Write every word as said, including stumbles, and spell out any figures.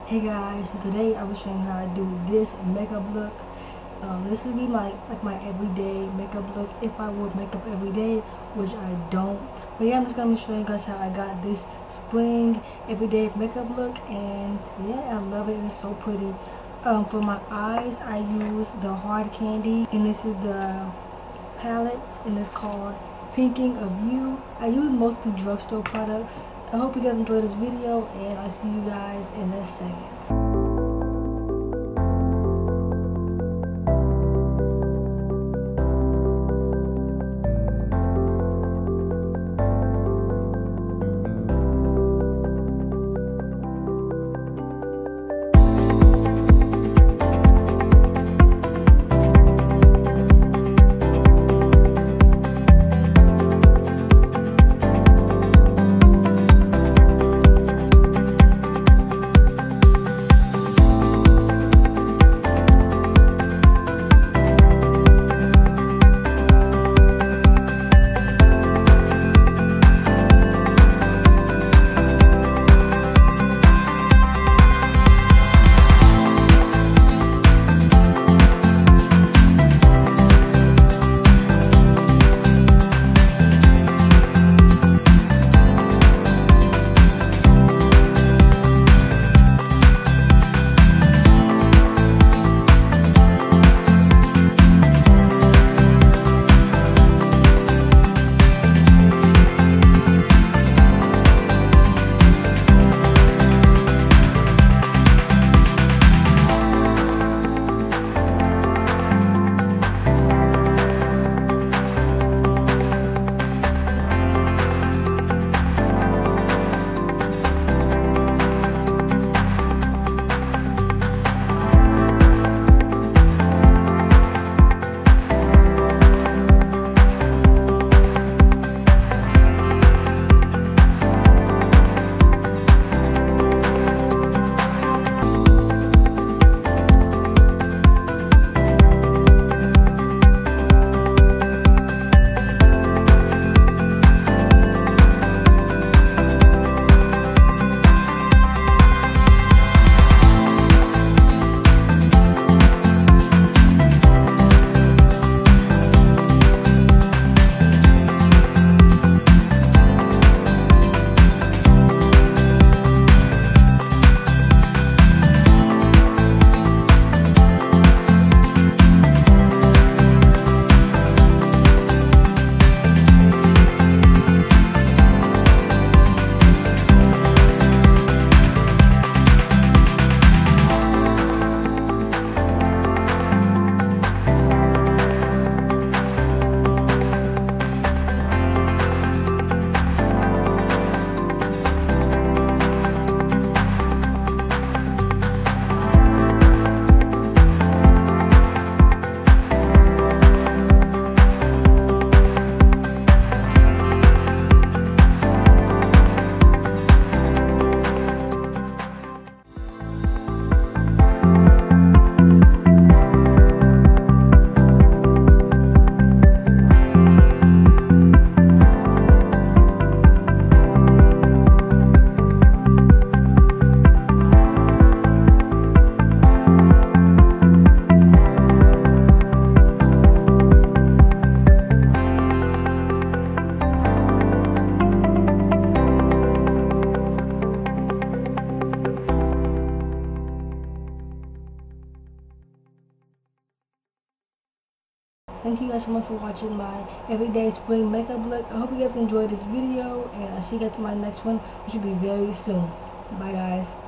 Hey guys, so today I was showing how I do this makeup look. Um, this would be my like my everyday makeup look if I wore makeup every day, which I don't. But yeah, I'm just gonna be showing you guys how I got this spring everyday makeup look, and yeah, I love it. It's so pretty. Um, for my eyes, I use the Hard Candy, and this is the palette, and it's called Pinking of You. I use mostly drugstore products. I hope you guys enjoyed this video, and I'll see you guys in a second. Thank you guys so much for watching my everyday spring makeup look. I hope you guys enjoyed this video, and I'll see you guys in my next one, which will be very soon. Bye guys.